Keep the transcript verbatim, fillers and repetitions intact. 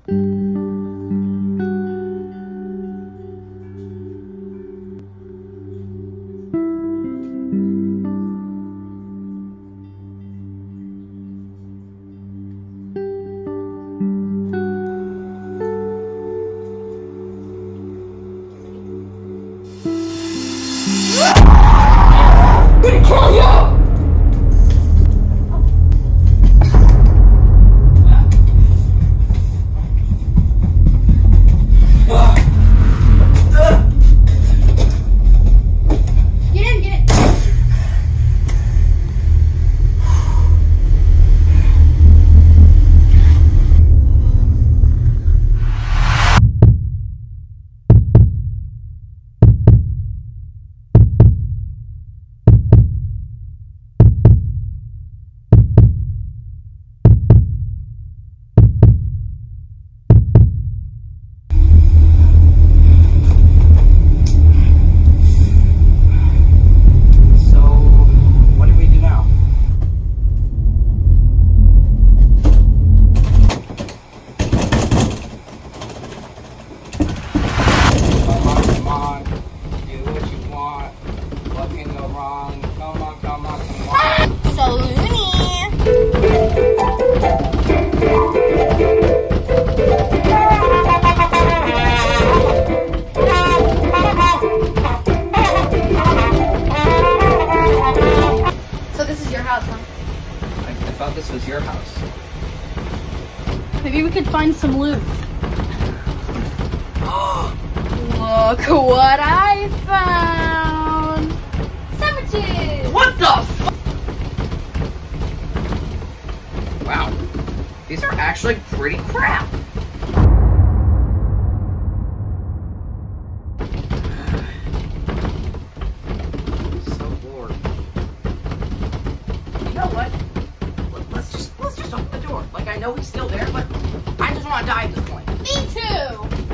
I thought this was your house. Maybe we could find some loot. Look what I found! Sandwiches! What the f- Wow, these are actually pretty crap. So bored. You know what? Let's just let's just open the door. Like, I know he's still there, but I just want to die at this point. Me too!